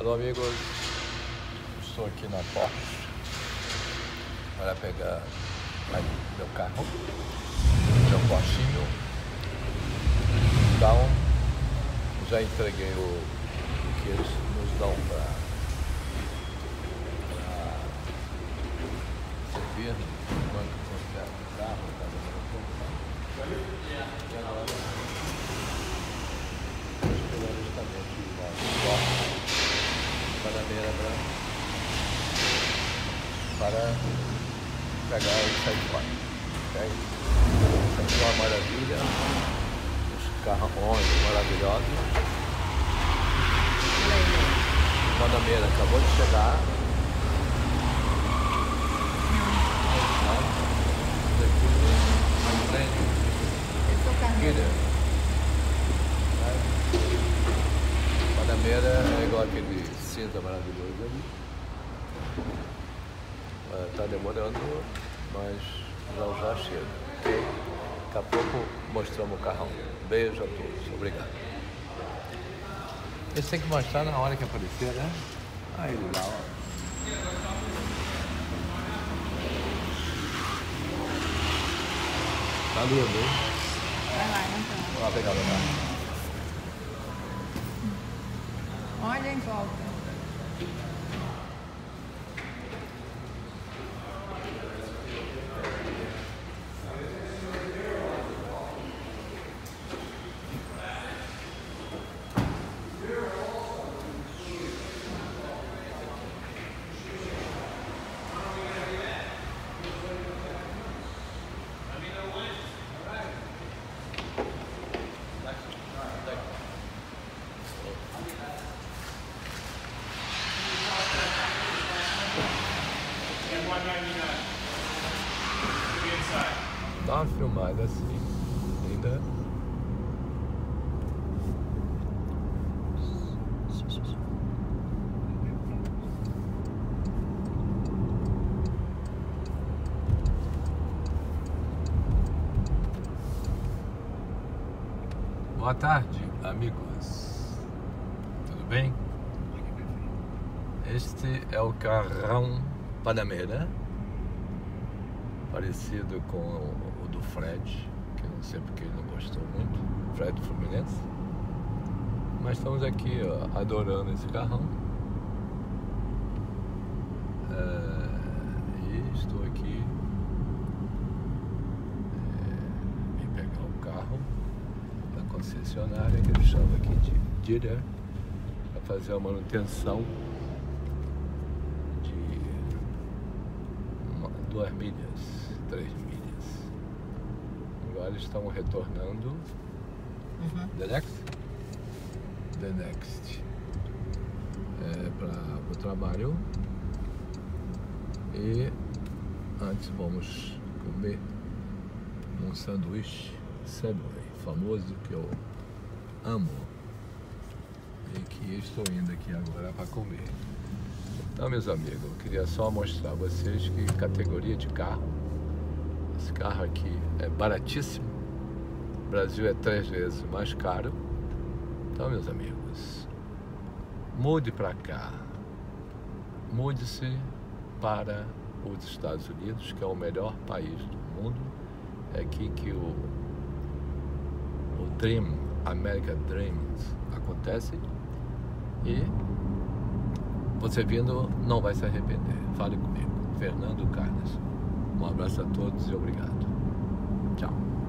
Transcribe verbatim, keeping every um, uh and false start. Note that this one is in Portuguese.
Alô amigos, estou aqui na Porsche para pegar meu carro, meu Porschinho. Então, já entreguei o, o que eles nos dão para servir enquanto conserta o carro, e agora vou esperar justamente o nosso Porsche Panamera branco para pegar e sair fora. Okay? Essa é uma maravilha, os carrões maravilhosos. O Panamera acabou de chegar. Panamera é igual aquele cinza maravilhoso ali. Está demorando, mas já já chega, ok? Daqui a pouco mostramos o carrão. Beijo a todos, obrigado. Esse tem que mostrar na hora que aparecer, né? Aí ele lá, ó. Tá lindo, hein? Vai lá, então. Vamos lá pegar o carro. Olha em volta. Dá uma filmada assim, ainda. Boa tarde, amigos. Tudo bem? Este é o carrão Panamera, parecido com o do Fred, que eu não sei porque ele não gostou muito, Fred do Fluminense. Mas estamos aqui, ó, adorando esse carrão. É, e estou aqui é, em pegar o carro da concessionária, que eles chamam aqui de dealer, para fazer a manutenção de uma, duas milhas, três milhas. Agora estão retornando. Uhum. The next? The next. É, para o trabalho. E antes vamos comer um sanduíche Subway, famoso, que eu amo. E que estou indo aqui agora para comer. Então, meus amigos, eu queria só mostrar a vocês que categoria de carro. Esse carro aqui é baratíssimo. O Brasil é três vezes mais caro. Então, meus amigos, mude para cá. Mude-se para os Estados Unidos, que é o melhor país do mundo. É aqui que o, o Dream, American Dreams, acontece. E você vindo não vai se arrepender. Fale comigo. Fernando Carnes. Um abraço a todos e obrigado. Tchau.